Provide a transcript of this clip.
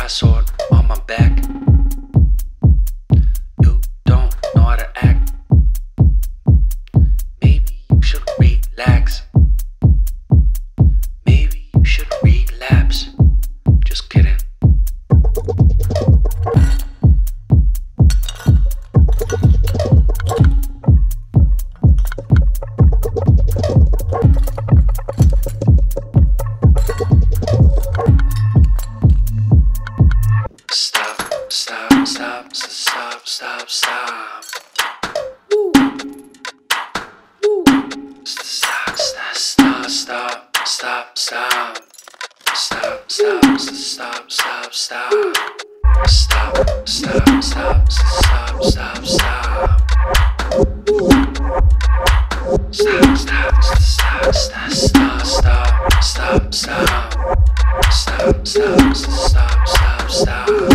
I saw it on my back. You don't know how to act. Maybe you should relax. Maybe you should relapse. Just kidding. Stop, stop, stop, stop, stop, stop. Woo. Woo. Stop, stop, stop, stop, stop, stop. Stop, stop, stop, stop, stop. Stop, stop, stop, stop, stop, stop. Stop, stop, stop, stop, stop, stop, stop, stop. Stop, stop, stop, stop, stop.